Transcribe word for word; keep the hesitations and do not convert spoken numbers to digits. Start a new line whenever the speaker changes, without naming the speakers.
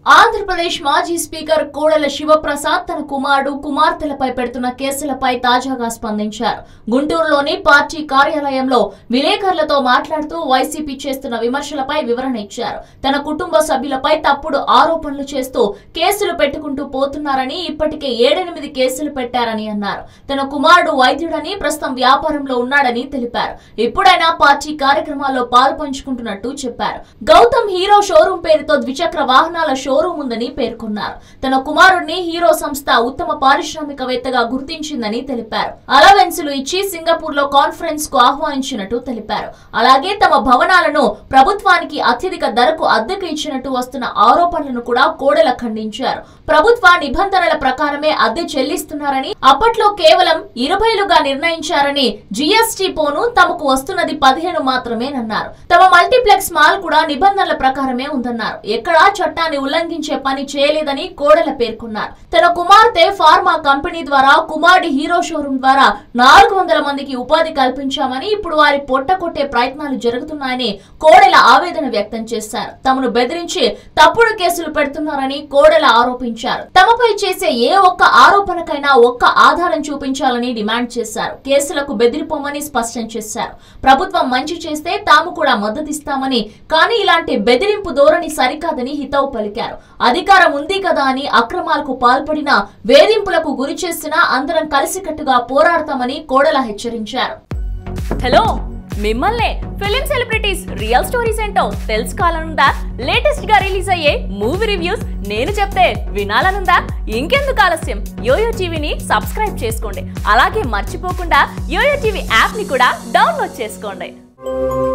ఆంధ్రప్రదేశ్ మాజీ స్పీకర్ కోడెల శివప్రసాద్ తన కుమారుడు కుమార్తెలపై పెడుతున్న కేసులపై తాజాగా స్పందించారు. గుంటూరులోని పార్టీ కార్యాలయంలో విలేకరులతో మాట్లాడుతూ వైసీపీ చేస్తున్న విమర్శలపై వివరణ ఇచ్చారు. తన కుటుంబ సభ్యులపై తప్పుడు ఆరోపణలు చేస్తూ కేసులు పెట్టుకుంటూ పోతున్నారని, ఇప్పటికే ఏడెనిమిది కేసులు పెట్టారని అన్నారు. తన కుమారుడు వైద్యుడని, ప్రస్తుతం వ్యాపారంలో ఉన్నాడని తెలిపారు. ఇప్పుడైనా పార్టీ కార్యక్రమాల్లో పాల్పంచుకుంటున్నట్టు చెప్పారు. గౌతమ్ హీరో షోరూం పేరుతో ద్విచక్ర వాహనాల షోరూం ఉందని పేర్కొన్నారు. తన కుమారుడిని హీరో సంస్థ ఉత్తమ పారిశ్రామికవేత్తగా గుర్తించిందని తెలిపారు. అలవెన్సులు ఇచ్చి సింగపూర్ లో కాన్ఫరెన్స్ కు ఆహ్వానించినట్టు తెలిపారు. అలాగే తమ భవనాలను ప్రభుత్వానికి అత్యధిక ధరకు అద్దెకు ఇచ్చినట్టు వస్తున్న ఆరోపణలను కూడా కోడెల ఖండించారు. ప్రభుత్వ నిబంధనల ప్రకారమే అద్దె చెల్లిస్తున్నారని, అప్పట్లో కేవలం ఇరవైలుగా నిర్ణయించారని, జీఎస్టీ పోను తమకు వస్తున్నది పదిహేను మాత్రమేనన్నారు. తమ మల్టీప్లెక్స్ మాల్ కూడా నిబంధనల ప్రకారమే ఉందన్నారు. ఎక్కడా చట్టాన్ని ఉల్లంఘించే పని చేయలేదని కోడెల పేర్కొన్నారు. తన కుమార్తె ఫార్మా కంపెనీ ద్వారా కుమారుడి హీరో షోరూం ద్వారా నాలుగు వందల మందికి ఉపాధి కల్పించామని, ఇప్పుడు వారి పొట్ట కొట్టే ప్రయత్నాలు జరుగుతున్నాయని కోడెల ఆవేదన వ్యక్తం చేశారు. తమను బెదిరించి తప్పుడు కేసులు పెడుతున్నారని కోడెల ఆరోపించారు. తమపై చేసే ఏ ఒక్క ఆరోపణకైనా ఒక్క ఆధారం చూపించాలని డిమాండ్ చేశారు. కేసులకు బెదిరిపోమని స్పష్టం చేశారు. ప్రభుత్వం మంచి చేస్తే తాము కూడా మద్దతిస్తామని, కానీ ఇలాంటి బెదిరింపు ధోరణి సరికాదని హితవు పలికారు. అధికారం ఉంది కదా అని అక్రమాలకు పాల్పడినా, వేధింపులకు గురి చేసినా అందరం కలిసికట్టుగా పోరాడతామని కోడెల హెచ్చరించారు.
హలో, మిమ్మల్ని ఫిలిం సెలబ్రిటీస్ రియల్ స్టోరీస్ ఏంటో తెలుసుకోవాలనుందా? లేటెస్ట్ గా రిలీజ్ అయ్యే మూవీ రివ్యూస్ నేను చెప్తే వినాలనుందా? ఇంకెందుకు ఆలస్యం, యోయో టీవీని సబ్స్క్రైబ్ చేసుకోండి. అలాగే మర్చిపోకుండా యోయో టీవీ యాప్ ని కూడా డౌన్లోడ్ చేసుకోండి.